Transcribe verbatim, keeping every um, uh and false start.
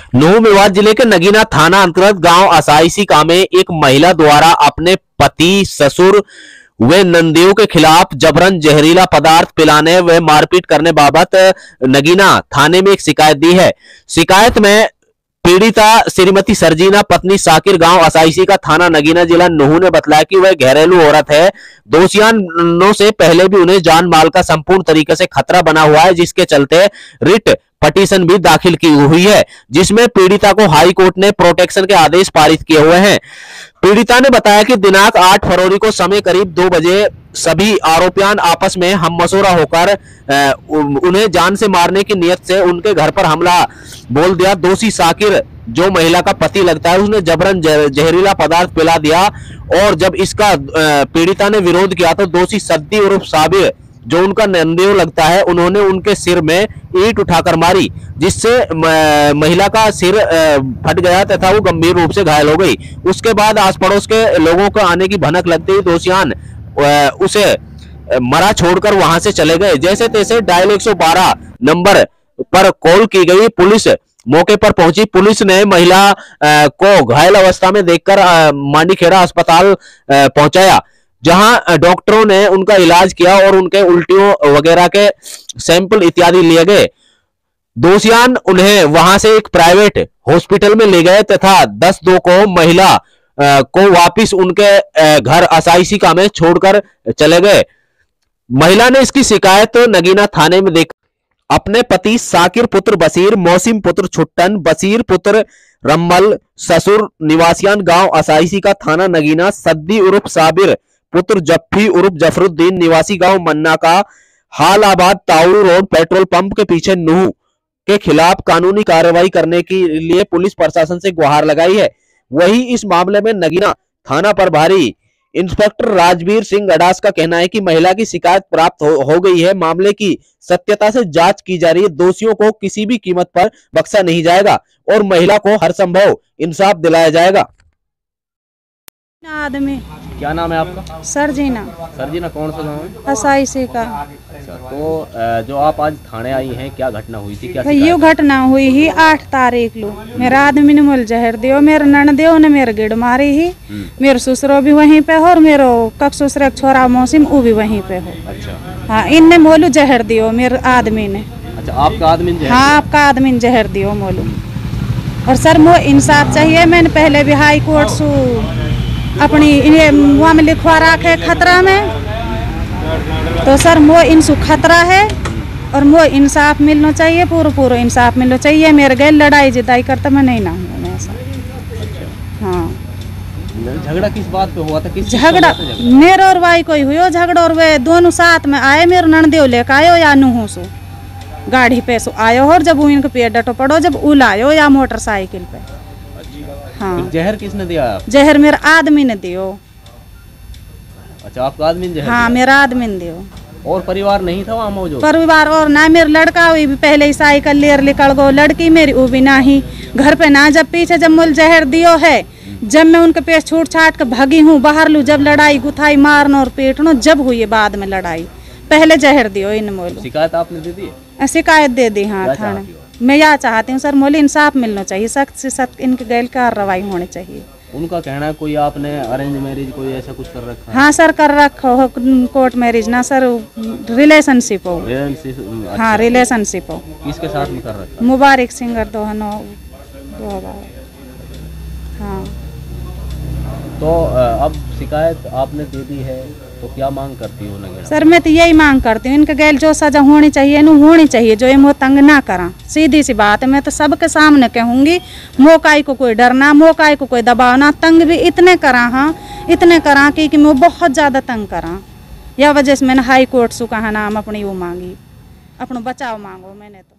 नूह मेवात जिले के नगीना थाना अंतर्गत गांव असाईसी का में एक महिला द्वारा अपने पति, ससुर व नंदियों के खिलाफ जबरन जहरीला पदार्थ पिलाने व मारपीट करने बाबत नगीना थाने में एक शिकायत दी है। शिकायत में पीड़िता श्रीमती सरजीना पत्नी साकिर गांव असाईसी का थाना नगीना जिला नूह ने बतलाया कि वह घरेलू औरत है। दोषियों से पहले भी उन्हें जान माल का संपूर्ण तरीके से खतरा बना हुआ है, जिसके चलते रिट पटिशन भी दाखिल की हुई है, जिसमें पीड़िता को हाई कोर्ट ने प्रोटेक्शन के आदेश पारित किए हुए हैं। पीड़िता ने बताया कि दिनांक आठ फरवरी को समय करीब दो बजे सभी आरोपियां आपस में हममसोरा होकर उन्हें जान से मारने की नियत से उनके घर पर हमला बोल दिया। दोषी साकिर, जो महिला का पति लगता है, उसने जबरन जहरीला पदार्थ पिला दिया और जब इसका पीड़िता ने विरोध किया तो दोषी सद्दी उर्फ साबिर, जो उनका नंदेव लगता है, उन्होंने उनके सिर में ईंट उठाकर मारी, जिससे महिला का सिर फट गया तथा वो गंभीर रूप से घायल हो गई। उसके बाद आस पड़ोस के लोगों को आने की भनक लगते ही दोषियान उसे मरा छोड़कर वहां से चले गए। जैसे तैसे डायल एक सौ बारह नंबर पर कॉल की गई। पुलिस मौके पर पहुंची। पुलिस ने महिला को घायल अवस्था में देखकर मांडीखेड़ा अस्पताल पहुंचाया, जहां डॉक्टरों ने उनका इलाज किया और उनके उल्टियों वगैरह के सैंपल इत्यादि लिए गए। दोषियान उन्हें वहां से एक प्राइवेट हॉस्पिटल में ले गए तथा दस दो को महिला को वापस उनके घर असाईसी का में छोड़कर चले गए। महिला ने इसकी शिकायत नगीना थाने में देख अपने पति साकिर पुत्र बशीर, मौसिम पुत्र छुट्टन, बशीर पुत्र रम्मल, ससुर निवासियान गांव असाईसी का थाना नगीना, सद्दी उर्फ साबिर पुत्र जफ्फी उर्फ जफरुद्दीन निवासी गांव मन्ना का, Halabad Taoru road petrol pump के पीछे नूह के खिलाफ कानूनी कार्रवाई करने के लिए पुलिस प्रशासन से गुहार लगाई है। वहीं इस मामले में नगीना थाना प्रभारी इंस्पेक्टर राजवीर सिंह गडास का कहना है कि महिला की शिकायत प्राप्त हो, हो गई है। मामले की सत्यता से जांच की जा रही है। दोषियों को किसी भी कीमत पर बख्शा नहीं जाएगा और महिला को हर संभव इंसाफ दिलाया जाएगा। आदमी, क्या नाम है आपका? सरजीना। सरजीना, कौन सा गाँव है? असाईसी का। अच्छा, तो जो आप आज थाने आई हैं, क्या घटना हुई थी? क्या ये घटना हुई ही आठ तारीख लो। मेरा आदमी ने मुल जहर दियो, मेरे ननदेव ने मेरे गिड़ मारी ही। मेरे ससुरो भी वहीं पे हो और मेरो कक ससुर छोरा मौसिम वो भी वहीं पे हो। अच्छा। हाँ, इनने मोलू जहर दियो मेरे आदमी ने। अच्छा, आपका आदमी ने? हाँ, आपका आदमी ने जहर दियो मोलू। और सर मो इंसाफ चाहिए। मैंने पहले भी हाई कोर्ट सु अपनी वहाँ में लिखवा रखे खतरा में, तो सर मो इनसु खतरा है और मो इंसाफ मिलना चाहिए, पूरा पूरा इंसाफ मिलना चाहिए। मेरे गए लड़ाई जिदाई करता मैं नहीं ना हूँ मैं ऐसा। हाँ, झगड़ा किस बात पे हुआ था? किस झगड़ा मेरे और भाई कोई हुई झगड़ा और वे दोनों साथ में आए। मेरे ननदेव लेकर आयो या नूह सो गाड़ी पे सो आयो और जब वो इनके पेट डटो पड़ो जब उल आयो या मोटरसाइकिल पे। हाँ। जहर किसने दिया? जहर मेरा आदमी ने दियो। अच्छा, आपका आदमी ने जहर? हाँ, मेरा आदमी ने दियो। और परिवार नहीं था वहाँ मौजूद? परिवार और ना, मेरा लड़का हुई भी पहले ही साइकिल लेर निकल गो, लड़की मेरी वो भी नहीं घर पे ना। जब पीछे जब मुल जहर दियो है, जब मैं उनके पेट छूट छाट के भागी हूँ बाहर लू, जब लड़ाई गुथाई मारना और पीटना जब हुई बाद में लड़ाई, पहले जहर दियो इन मोल। शिकायत आपने दे दी? शिकायत दे दी। हाँ, थाने मैं यह चाहती हूँ सर, मोली इंसाफ मिलना चाहिए, सख्त से सख्त इनके गैर कार्रवाई होनी चाहिए। उनका कहना है कोई आपने अरेंज मैरिज कोई ऐसा कुछ कर रखा है? हाँ सर, कर रखा हो कोर्ट मैरिज ना सर, रिलेशनशिप हो। अच्छा। हाँ, रिलेशनशिप हो। किसके साथ में कर रखा? मुबारक सिंगर दोहनो दो बार। हाँ, तो अब शिकायत आपने दे दी है तो क्या मांग करती हो नगीना? सर मैं तो यही मांग करती हूँ, इनके गैल जो सजा होनी चाहिए न होनी चाहिए, जो ये मो तंग ना करा। सीधी सी बात है, मैं तो सबके सामने कहूँगी, मोकाई को कोई डरना, मोकाई को कोई दबावना, तंग भी इतने करा। हाँ, इतने करा कि, कि मैं बहुत ज़्यादा तंग करा। यह वजह से मैंने हाई कोर्ट से कहा नाम अपनी वो मांगी, अपना बचाव मांगो मैंने तो।